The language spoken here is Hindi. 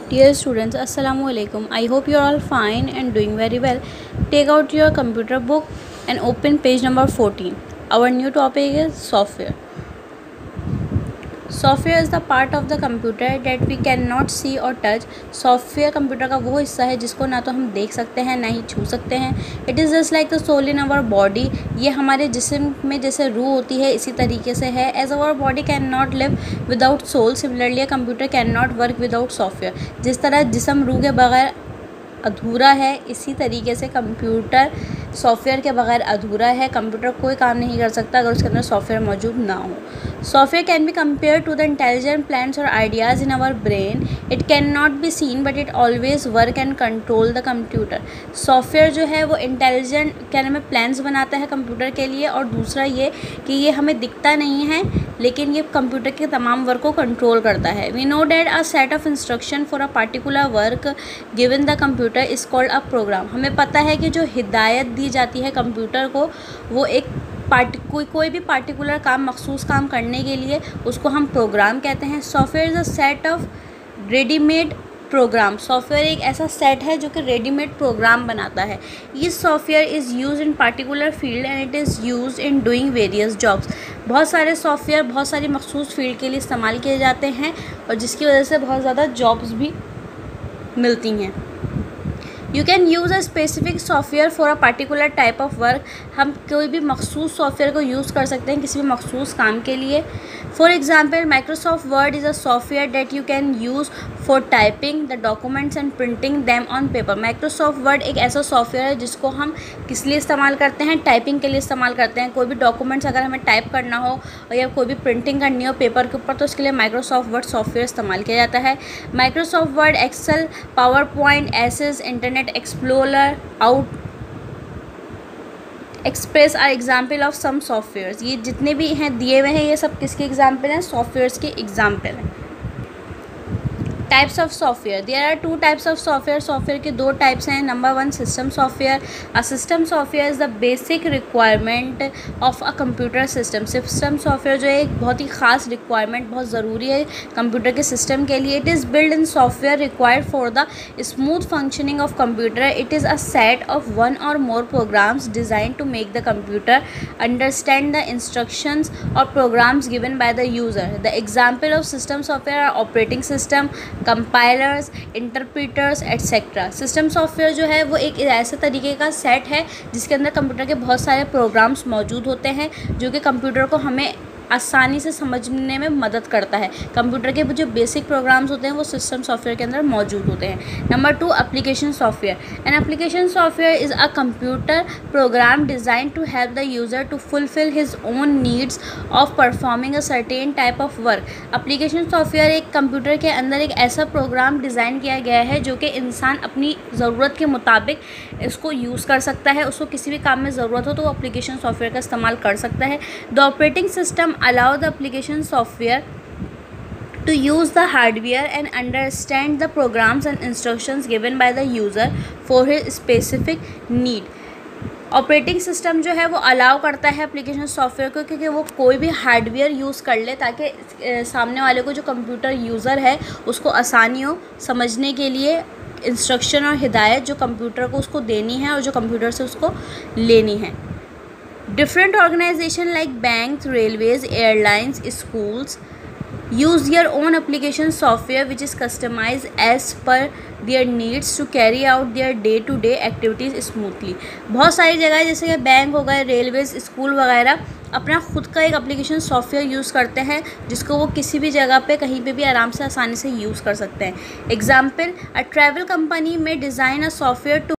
Dear students, Assalamu alaikum. I hope you are all fine and doing very well. Take out your computer book and open page number 14. Our new topic is software. Software is the part of the computer that we cannot see or touch. Software computer का वो हिस्सा है जिसको ना तो हम देख सकते हैं ना ही छू सकते हैं. It is just like the soul in our body. ये हमारे जिस्म में जैसे रूह होती है इसी तरीके से है. As our body cannot live without soul, similarly a computer cannot work without software. जिस तरह जिस्म रूह के बगैर अधूरा है, इसी तरीके से कंप्यूटर सॉफ्टवेयर के बगैर अधूरा है. कंप्यूटर कोई काम नहीं कर सकता अगर उसके अंदर सॉफ्टवेयर मौजूद ना हो. Software can be compare to the intelligent plans और ideas in our brain. It can not be seen but it always work and control the computer. Software जो है वो इंटेलिजेंट क्या नाम है प्लान्स बनाता है कंप्यूटर के लिए, और दूसरा ये कि ये हमें दिखता नहीं है लेकिन ये कंप्यूटर के तमाम वर्क को कंट्रोल करता है. We know that a set of instruction for a particular work given the computer is called a program. हमें पता है कि जो हिदायत दी जाती है कंप्यूटर को वो एक कोई भी पार्टिकुलर काम मखसूस काम करने के लिए उसको हम प्रोग्राम कहते हैं. Software is a set of readymade program. Software एक ऐसा सेट है जो कि रेडीमेड प्रोग्राम बनाता है. ये software is use in particular field and it is use in doing various jobs. बहुत सारे सॉफ्टवेयर बहुत सारी मखसूस फील्ड के लिए इस्तेमाल किए जाते हैं और जिसकी वजह से बहुत ज़्यादा जॉब्स भी मिलती हैं. You can use a specific software for a particular type of work. हम कोई भी मखसूस सॉफ्टवेयर को यूज़ कर सकते हैं किसी भी मखसूस काम के लिए. For example Microsoft Word is a software that you can use for typing the documents and printing them on paper. Microsoft Word एक ऐसा सॉफ्टवेयर है जिसको हम किस लिए इस्तेमाल करते हैं, टाइपिंग के लिए इस्तेमाल करते हैं. कोई भी डॉक्यूमेंट्स अगर हमें टाइप करना हो या कोई भी प्रिंटिंग करनी हो पेपर के ऊपर तो उसके लिए माइक्रोसॉफ्ट वर्ड सॉफ्टवेयर इस्तेमाल किया जाता है. Microsoft Word, Excel, PowerPoint, Access, Internet Explorer, out express are example of some softwares. ये जितने भी हैं दिए हुए हैं ये सब किसके एग्जाम्पल हैं, सॉफ्टवेयर्स के एग्जाम्पल हैं. Types of software. There are two types of software. Software के दो टाइप्स हैं. Number one system software. A system software is the basic requirement of a computer system. System software जो है एक बहुत ही ख़ास रिक्वायरमेंट बहुत ज़रूरी है कंप्यूटर के सिस्टम के लिए. It is build in software required for the smooth functioning of computer. It is a set of one or more programs design to make the computer understand the instructions or programs given by the user. The example of system software are operating system, compilers, interpreters etcetera. System software जो है वो एक ऐसे तरीके का सेट है जिसके अंदर कंप्यूटर के बहुत सारे प्रोग्राम्स मौजूद होते हैं जो कि कंप्यूटर को हमें आसानी से समझने में मदद करता है. कंप्यूटर के जो बेसिक प्रोग्राम्स होते हैं वो सिस्टम सॉफ्टवेयर के अंदर मौजूद होते हैं. Number two application software. An application software is a computer program design to help the user to fulfil his own needs of performing a certain type of work. Application software एक कंप्यूटर के अंदर एक ऐसा प्रोग्राम डिज़ाइन किया गया है जो कि इंसान अपनी ज़रूरत के मुताबिक इसको यूज़ कर सकता है. उसको किसी भी काम में ज़रूरत हो तो वो एप्लीकेशन सॉफ्टवेयर का इस्तेमाल कर सकता है. The operating system allow the application software to use the hardware and understand the programs and instructions given by the user for his specific need. Operating system जो है वो अलाउ करता है एप्लीकेशन सॉफ्टवेयर को क्योंकि वो कोई भी हार्डवेयर यूज़ कर ले ताकि सामने वाले को जो कंप्यूटर यूज़र है उसको आसानी हो समझने के लिए इंस्ट्रक्शन और हिदायत जो कंप्यूटर को उसको देनी है और जो कंप्यूटर से उसको लेनी है. Different organizations like banks, railways, airlines, schools use their own application software which is customized as per their needs to carry out their day-to-day activities smoothly. बहुत सारी जगह जैसे कि बैंक हो गए, रेलवेज, स्कूल वगैरह अपना खुद का एक एप्लीकेशन सॉफ्टवेयर यूज़ करते हैं जिसको वो किसी भी जगह पे कहीं पे भी आराम से आसानी से यूज़ कर सकते हैं. एग्जाम्पल, अ ट्रैवल कंपनी में डिज़ाइन अ सॉफ्टवेयर टू